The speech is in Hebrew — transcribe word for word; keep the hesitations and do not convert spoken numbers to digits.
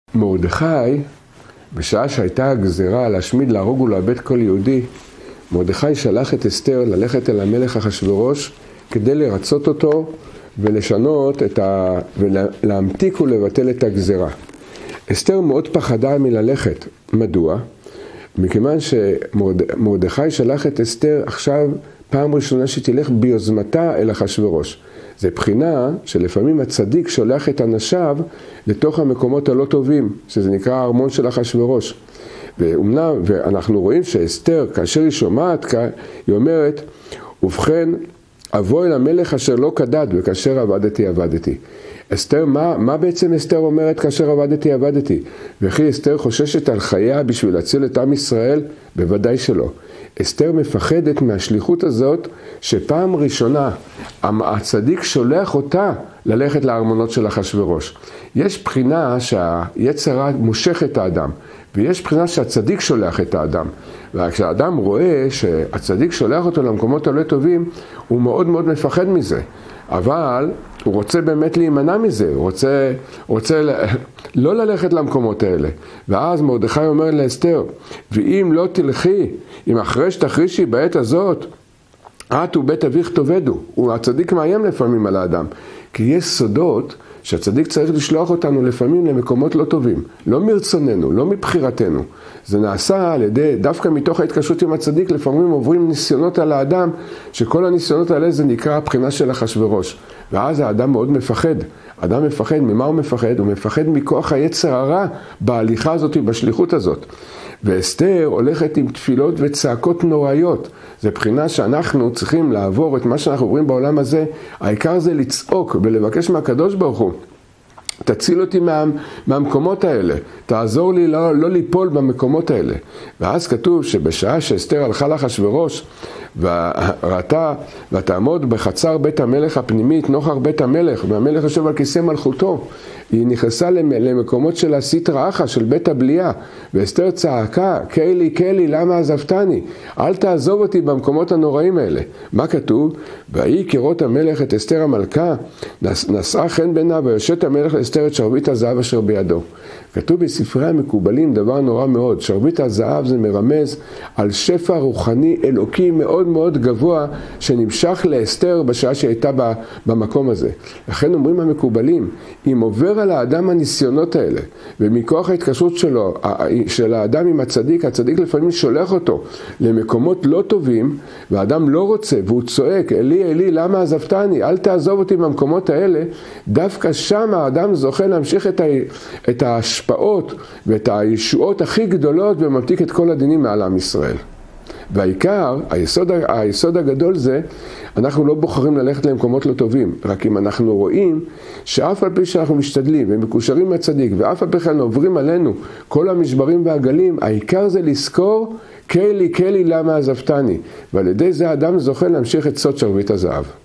מרדכי, בשעה שהייתה הגזירה להשמיד, להרוג ולאבד כל יהודי, מרדכי שלח את אסתר ללכת אל המלך אחשוורוש כדי לרצות אותו ולשנות את ה... ולהמתיק ולבטל את הגזירה. אסתר מאוד פחדה מללכת. מדוע? מכיוון שמרדכי שלח את אסתר עכשיו פעם ראשונה שתלך ביוזמתה אל אחשוורוש. זה בחינה שלפעמים הצדיק שולח את אנשיו לתוך המקומות הלא טובים, שזה נקרא הארמון של אחשוורוש. ואומנם, ואנחנו רואים שאסתר, כאשר היא שומעת, היא אומרת, ובכן, אבוא אל המלך אשר לא כדד, וכאשר עבדתי, עבדתי. אסתר, מה, מה בעצם אסתר אומרת כאשר עבדתי, עבדתי? וכי אסתר חוששת על חייה בשביל להציל את עם ישראל? בוודאי שלא. אסתר מפחדת מהשליחות הזאת, שפעם ראשונה הצדיק שולח אותה ללכת לארמונות של אחשוורוש. יש בחינה שהיצר הרע מושך את האדם, ויש בחינה שהצדיק שולח את האדם. וכשהאדם רואה שהצדיק שולח אותו למקומות הלא טובים, הוא מאוד מאוד מפחד מזה. אבל הוא רוצה באמת להימנע מזה, הוא רוצה, הוא רוצה לא ללכת למקומות האלה. ואז מרדכי אומר לאסתר, ואם לא תלכי, אם אחרי שתחרישי בעת הזאת, את ובית אביך תאבדו. הצדיק מאיים לפעמים על האדם. כי יש סודות שהצדיק צריך לשלוח אותנו לפעמים למקומות לא טובים. לא מרצוננו, לא מבחירתנו. זה נעשה על ידי, דווקא מתוך ההתקשרות עם הצדיק, לפעמים עוברים ניסיונות על האדם, שכל הניסיונות האלה זה נקרא הבחינה של אחשוורוש. ואז האדם מאוד מפחד. האדם מפחד, ממה הוא מפחד? הוא מפחד מכוח היצר הרע בהליכה הזאת, בשליחות הזאת. ואסתר הולכת עם תפילות וצעקות נוראיות. זה בחינה שאנחנו צריכים לעבור את מה שאנחנו עוברים בעולם הזה. העיקר זה לצעוק ולבקש מהקדוש ברוך הוא. תציל אותי מה, מהמקומות האלה, תעזור לי לא, לא ליפול במקומות האלה. ואז כתוב שבשעה שאסתר הלכה לאחשוורוש וראתה ותעמוד בחצר בית המלך הפנימית נוכח בית המלך, והמלך יושב על כיסא מלכותו, היא נכנסה למקומות של הסטרא אחא, של בית הבליעה, ואסתר צעקה, קהילי קהילי למה עזבתני? אל תעזוב אותי במקומות הנוראים האלה. מה כתוב? והיא כראות המלך את אסתר המלכה, נשאה חן בעיניו ויושט המלך לאסתר את שרביט הזהב אשר בידו. כתוב בספרי המקובלים דבר נורא מאוד, שרביט הזהב זה מרמז על שפע רוחני אלוקי מאוד מאוד גבוה שנמשך לאסתר בשעה שהייתה במקום הזה. לכן אומרים המקובלים, אם עובר על האדם הניסיונות האלה, ומכוח ההתקשרות שלו, של האדם עם הצדיק, הצדיק לפעמים שולח אותו למקומות לא טובים, והאדם לא רוצה, והוא צועק, אלי אלי למה עזבתני? אל תעזוב אותי במקומות האלה. דווקא שם האדם זוכה להמשיך את, ה, את ההשפעות ואת הישועות הכי גדולות, וממתיק את כל הדינים מעל עם ישראל. והעיקר, היסוד, היסוד הגדול זה, אנחנו לא בוחרים ללכת למקומות לא טובים, רק אם אנחנו רואים שאף על פי שאנחנו משתדלים ומקושרים מהצדיק, ואף על פי כן עוברים עלינו כל המשברים והגלים, העיקר זה לזכור, קהילי קהילי למה עזבתני, ועל ידי זה האדם זוכה להמשיך את סוד שרביט הזהב.